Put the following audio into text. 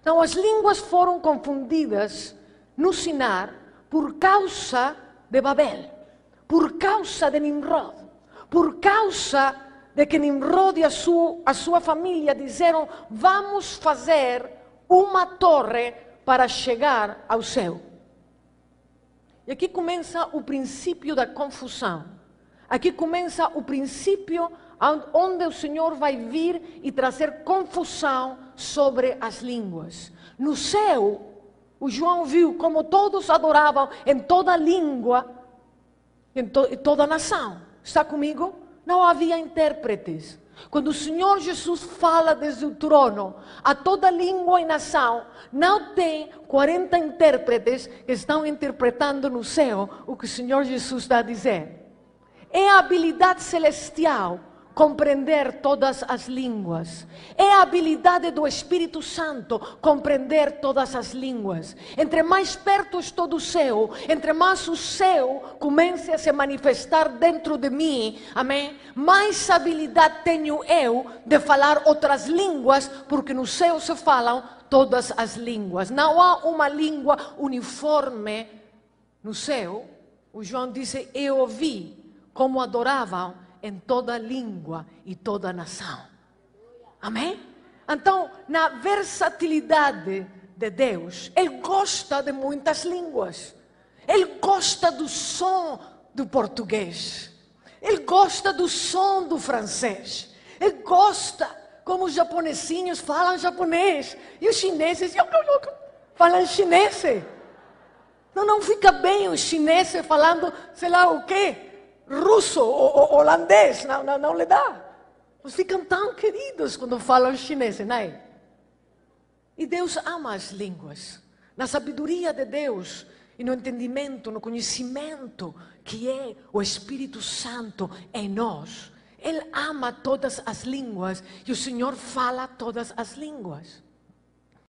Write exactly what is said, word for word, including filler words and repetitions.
Então, as línguas foram confundidas no Sinar por causa de Babel, por causa de Nimrod, por causa de que Nimrod e a sua, a sua família disseram: vamos fazer uma torre para chegar ao céu. E aqui começa o princípio da confusão. Aqui começa o princípio onde o Senhor vai vir e trazer confusão sobre as línguas. No céu, o João viu como todos adoravam em toda língua, em, to em toda nação. Está comigo? Não havia intérpretes. Quando o Senhor Jesus fala desde o trono a toda língua e nação, não tem quarenta intérpretes que estão interpretando no céu o que o Senhor Jesus está a dizer. É a habilidade celestial compreender todas as línguas. É a habilidade do Espírito Santo compreender todas as línguas. Entre mais perto estou do céu, entre mais o céu comece a se manifestar dentro de mim, amém? Mais habilidade tenho eu de falar outras línguas, porque no céu se falam todas as línguas. Não há uma língua uniforme no céu. O João disse: eu ouvi como adoravam em toda língua e toda nação. Amém? Então, na versatilidade de Deus, Ele gosta de muitas línguas. Ele gosta do som do português. Ele gosta do som do francês. Ele gosta como os japonesinhos falam japonês. E os chineses falam chinês. Não, não fica bem os chineses falando, sei lá o quê, russo ou holandês, não, não, não lhe dá. Eles ficam tão queridos quando falam chinês, não é? E Deus ama as línguas. Na sabedoria de Deus e no entendimento, no conhecimento que é o Espírito Santo em nós, Ele ama todas as línguas e o Senhor fala todas as línguas.